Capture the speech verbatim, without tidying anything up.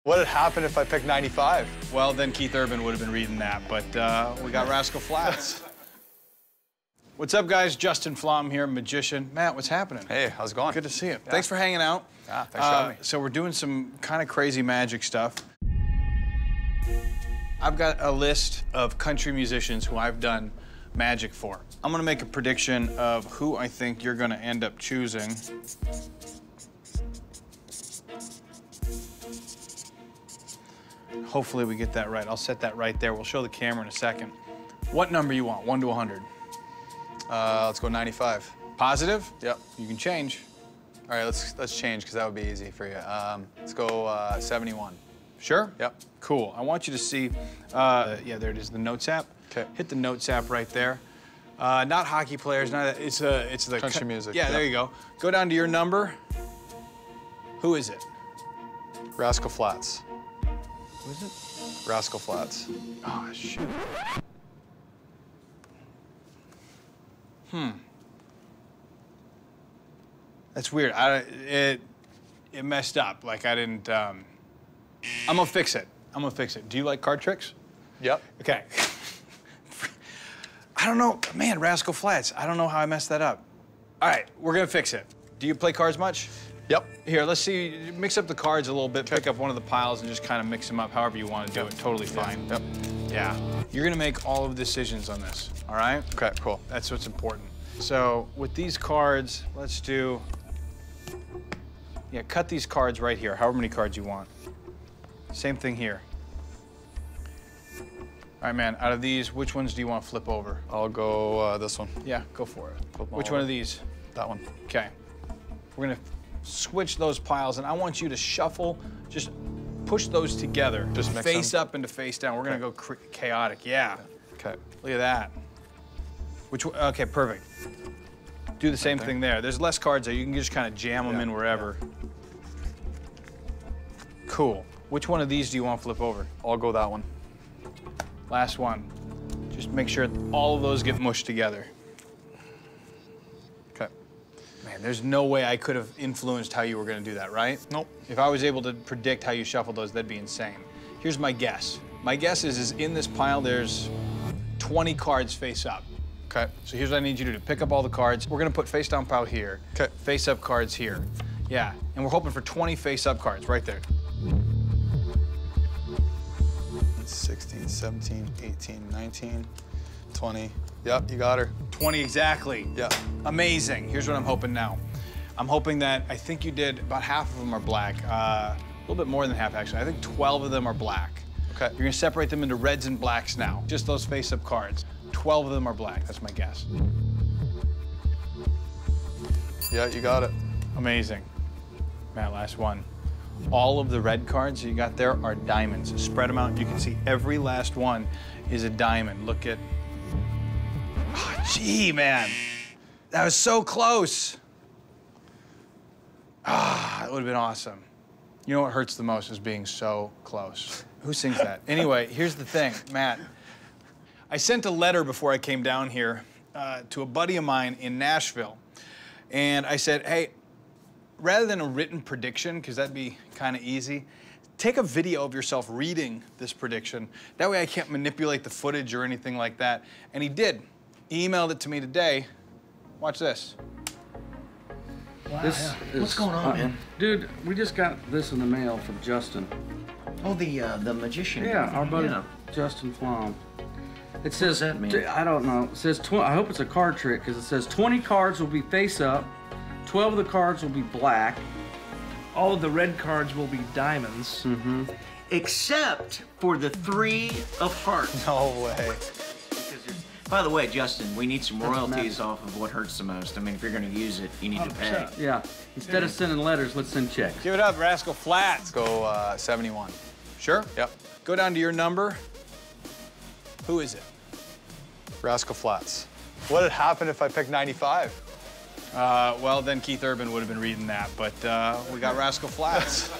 What had happened if I picked ninety-five? Well, then Keith Urban would have been reading that, but uh, we got Rascal Flatts. What's up, guys? Justin Flom here, magician. Matt, what's happening? Hey, how's it going? Good to see you. Yeah. Thanks for hanging out. Yeah, thanks for having me. So we're doing some kind of crazy magic stuff. I've got a list of country musicians who I've done magic for. I'm gonna make a prediction of who I think you're gonna end up choosing. Hopefully we get that right. I'll set that right there. We'll show the camera in a second. What number you want, one to one hundred? Uh, let's go ninety-five. Positive? Yep. You can change. All right, let's let's change because that would be easy for you. Um, let's go uh, seventy-one. Sure? Yep. Cool. I want you to see, uh, yeah, there it is, the Notes app. Okay. Hit the Notes app right there. Uh, not hockey players, not, it's a, it's the country music. Yeah, yep. There you go. Go down to your number. Who is it? Rascal Flatts. Who is it? Rascal Flatts. Oh, shoot. Hmm. That's weird. I, it, it messed up. Like, I didn't, um... I'm gonna fix it. I'm gonna fix it. Do you like card tricks? Yep. Okay. I don't know. Man, Rascal Flatts. I don't know how I messed that up. All right, we're gonna fix it. Do you play cards much? Yep. Here, let's see. Mix up the cards a little bit. Pick up one of the piles and just kind of mix them up however you want to do it. Totally fine. Yep. Yeah. You're gonna make all of the decisions on this, all right? Okay, cool. That's what's important. So with these cards, let's do, yeah, cut these cards right here, however many cards you want. Same thing here. All right, man, out of these, which ones do you want to flip over? I'll go uh, this one. Yeah, go for it. Flip them Which all one over. of these? That one. Okay. We're gonna switch those piles, and I want you to shuffle, just push those together. Just mix face them? up into face down. We're gonna go cr chaotic, yeah. Okay. Look at that. Which one? Okay, perfect. Do the same thing. thing there. There's less cards there. You can just kind of jam them Yeah, in wherever. Cool. Which one of these do you want to flip over? I'll go that one. Last one. Just make sure all of those get mushed together. Okay. Man, there's no way I could have influenced how you were going to do that, right? Nope. If I was able to predict how you shuffled those, that'd be insane. Here's my guess. My guess is, is in this pile, there's twenty cards face up. Okay. So here's what I need you to do. Pick up all the cards. We're gonna put face down pile here. Okay. Face up cards here. Yeah, and we're hoping for twenty face up cards right there. sixteen, seventeen, eighteen, nineteen, twenty. Yep, you got her. twenty exactly. Yeah. Amazing. Here's what I'm hoping now. I'm hoping that, I think you did, about half of them are black. Uh, a little bit more than half, actually. I think twelve of them are black. Okay. You're gonna separate them into reds and blacks now. Just those face up cards. twelve of them are black, that's my guess. Yeah, you got it. Amazing. Matt, last one. All of the red cards you got there are diamonds. Spread them out, you can see every last one is a diamond. Look at, oh, gee, man. That was so close. Ah, that would have been awesome. You know what hurts the most is being so close. Who sings that? Anyway, here's the thing, Matt. I sent a letter before I came down here uh, to a buddy of mine in Nashville. And I said, hey, rather than a written prediction, because that'd be kind of easy, take a video of yourself reading this prediction. That way I can't manipulate the footage or anything like that. And he did. He emailed it to me today. Watch this. Wow, This yeah. is- What's going on, uh, man? Dude, we just got this in the mail from Justin. Oh, the uh, the magician. Yeah, our buddy Yeah. Justin Flom. It says, that mean? t- I don't know. It says, tw I hope it's a card trick because it says twenty cards will be face up, twelve of the cards will be black. All of the red cards will be diamonds. Mm-hmm. Except for the three of hearts. No way. Because there's- By the way, Justin, we need some That's royalties mad. off of what hurts the most. I mean, if you're going to use it, you need to pay. one hundred percent. Yeah. Instead of sending letters, let's send checks. Give it up, Rascal Flatts. Let's go uh, seventy-one. Sure? Yep. Go down to your number. Who is it? Rascal Flatts. What had happened if I picked ninety-five? Uh, well, then Keith Urban would have been reading that, but uh, we got Rascal Flatts.